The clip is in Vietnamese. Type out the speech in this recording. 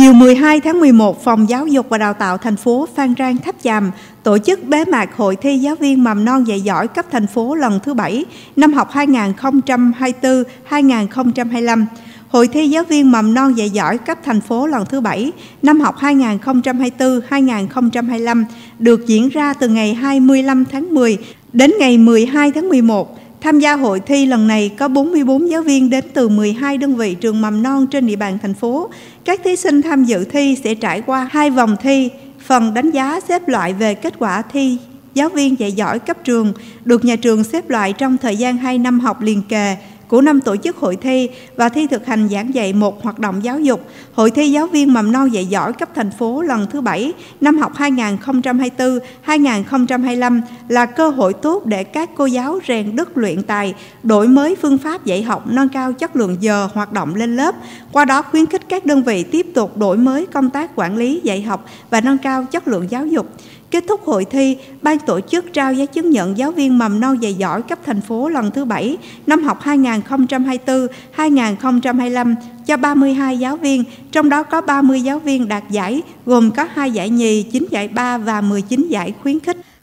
Chiều 12 tháng 11, Phòng Giáo dục và Đào tạo thành phố Phan Rang Tháp Chàm tổ chức bế mạc Hội thi giáo viên mầm non dạy giỏi cấp thành phố lần thứ 7 năm học 2024-2025. Hội thi giáo viên mầm non dạy giỏi cấp thành phố lần thứ 7 năm học 2024-2025 được diễn ra từ ngày 25 tháng 10 đến ngày 12 tháng 11. Tham gia hội thi lần này có 44 giáo viên đến từ 12 đơn vị trường mầm non trên địa bàn thành phố. Các thí sinh tham dự thi sẽ trải qua 2 vòng thi. Phần đánh giá xếp loại về kết quả thi giáo viên dạy giỏi cấp trường được nhà trường xếp loại trong thời gian 2 năm học liền kề của năm tổ chức hội thi và thi thực hành giảng dạy một hoạt động giáo dục. Hội thi giáo viên mầm non dạy giỏi cấp thành phố lần thứ 7 năm học 2024-2025 là cơ hội tốt để các cô giáo rèn đức luyện tài, đổi mới phương pháp dạy học, nâng cao chất lượng giờ hoạt động lên lớp, qua đó khuyến khích các đơn vị tiếp tục đổi mới công tác quản lý dạy học và nâng cao chất lượng giáo dục. Kết thúc hội thi, ban tổ chức trao giấy chứng nhận giáo viên mầm non dạy giỏi cấp thành phố lần thứ 7 năm học 2024-2025 cho 32 giáo viên, trong đó có 30 giáo viên đạt giải, gồm có 2 giải nhì, 9 giải ba và 19 giải khuyến khích.